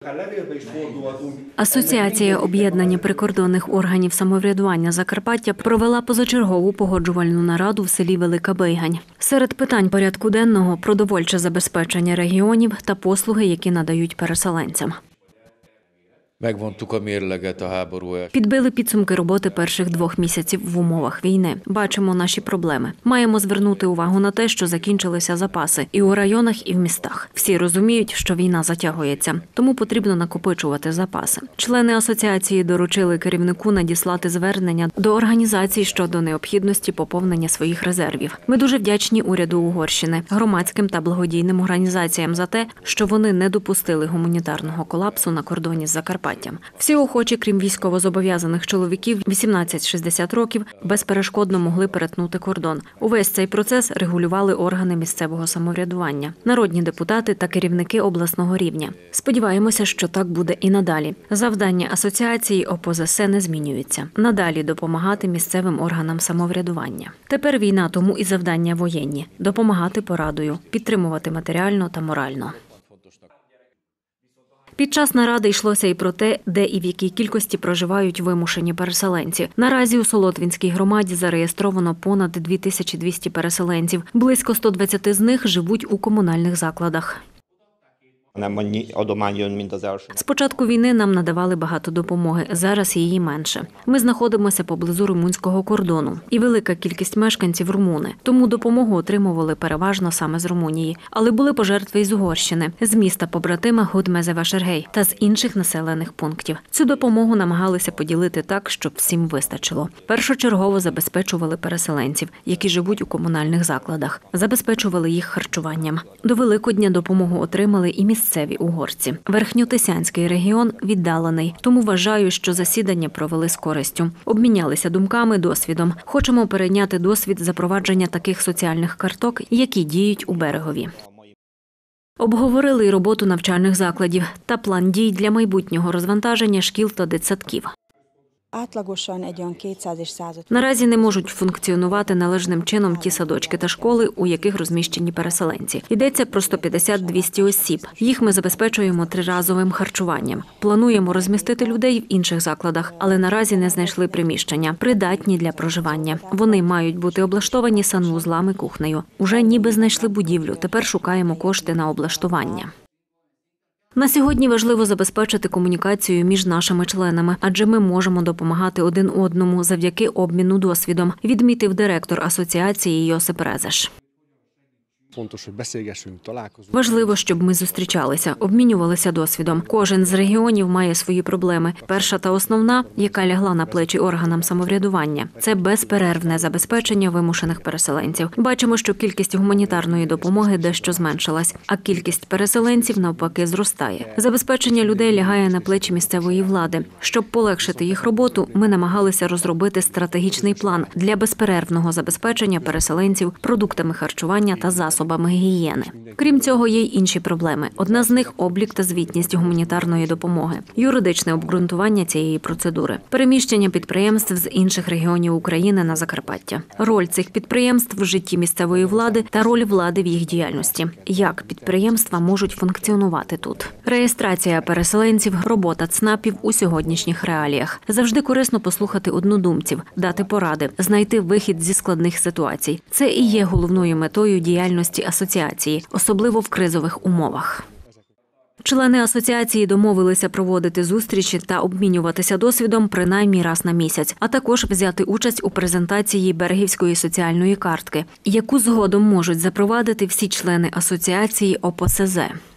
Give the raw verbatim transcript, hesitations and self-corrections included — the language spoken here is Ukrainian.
Асоціація об'єднання прикордонних органів самоврядування Закарпаття провела позачергову погоджувальну нараду в селі Велика Бийгань. Серед питань порядку денного – продовольче забезпечення регіонів та послуги, які надають переселенцям. Підбили підсумки роботи перших двох місяців в умовах війни. Бачимо наші проблеми. Маємо звернути увагу на те, що закінчилися запаси і у районах, і в містах. Всі розуміють, що війна затягується, тому потрібно накопичувати запаси. Члени асоціації доручили керівнику надіслати звернення до організацій щодо необхідності поповнення своїх резервів. Ми дуже вдячні уряду Угорщини, громадським та благодійним організаціям за те, що вони не допустили гуманітарного колапсу на кордоні з Закарпаттям. Всі охочі, крім військовозобов'язаних чоловіків вісімнадцять шістдесят років, безперешкодно могли перетнути кордон. Увесь цей процес регулювали органи місцевого самоврядування, народні депутати та керівники обласного рівня. Сподіваємося, що так буде і надалі. Завдання асоціації О П О З С не змінюється. Надалі допомагати місцевим органам самоврядування. Тепер війна, тому і завдання воєнні – допомагати порадою, підтримувати матеріально та морально. Під час наради йшлося і про те, де і в якій кількості проживають вимушені переселенці. Наразі у Солотвінській громаді зареєстровано понад дві тисячі двісті переселенців. Близько ста двадцяти з них живуть у комунальних закладах. З початку війни нам надавали багато допомоги, зараз її менше. Ми знаходимося поблизу румунського кордону. І велика кількість мешканців – румуни. Тому допомогу отримували переважно саме з Румунії. Але були пожертви із Угорщини, з міста побратима Гудмезеве-Шергей та з інших населених пунктів. Цю допомогу намагалися поділити так, щоб всім вистачило. Першочергово забезпечували переселенців, які живуть у комунальних закладах. Забезпечували їх харчуванням. До Великодня допомогу отримали і місцеві. Місцеві угорці. Верхньотисянський регіон віддалений, тому вважаю, що засідання провели з користю. Обмінялися думками, досвідом. Хочемо перейняти досвід запровадження таких соціальних карток, які діють у Берегові. Обговорили й роботу навчальних закладів та план дій для майбутнього розвантаження шкіл та дитсадків. Наразі не можуть функціонувати належним чином ті садочки та школи, у яких розміщені переселенці. Йдеться про сто п'ятдесят - двісті осіб. Їх ми забезпечуємо триразовим харчуванням. Плануємо розмістити людей в інших закладах, але наразі не знайшли приміщення, придатні для проживання. Вони мають бути облаштовані санвузлами, кухнею. Уже ніби знайшли будівлю, тепер шукаємо кошти на облаштування. На сьогодні важливо забезпечити комунікацію між нашими членами, адже ми можемо допомагати один одному завдяки обміну досвідом, відмітив директор асоціації Йосип Резеш. Важливо, щоб ми зустрічалися, обмінювалися досвідом. Кожен з регіонів має свої проблеми. Перша та основна, яка лягла на плечі органам самоврядування – це безперервне забезпечення вимушених переселенців. Бачимо, що кількість гуманітарної допомоги дещо зменшилась, а кількість переселенців навпаки зростає. Забезпечення людей лягає на плечі місцевої влади. Щоб полегшити їх роботу, ми намагалися розробити стратегічний план для безперервного забезпечення переселенців продуктами харчування та засобами. гігієни. Крім цього, є й інші проблеми. Одна з них – облік та звітність гуманітарної допомоги, юридичне обґрунтування цієї процедури, переміщення підприємств з інших регіонів України на Закарпаття, роль цих підприємств в житті місцевої влади та роль влади в їх діяльності. Як підприємства можуть функціонувати тут? Реєстрація переселенців, робота ЦНАПів у сьогоднішніх реаліях. Завжди корисно послухати однодумців, дати поради, знайти вихід зі складних ситуацій. Це і є головною метою діяльності асоціації, особливо в кризових умовах. Члени асоціації домовилися проводити зустрічі та обмінюватися досвідом принаймні раз на місяць, а також взяти участь у презентації Берегівської соціальної картки, яку згодом можуть запровадити всі члени асоціації О П О С З.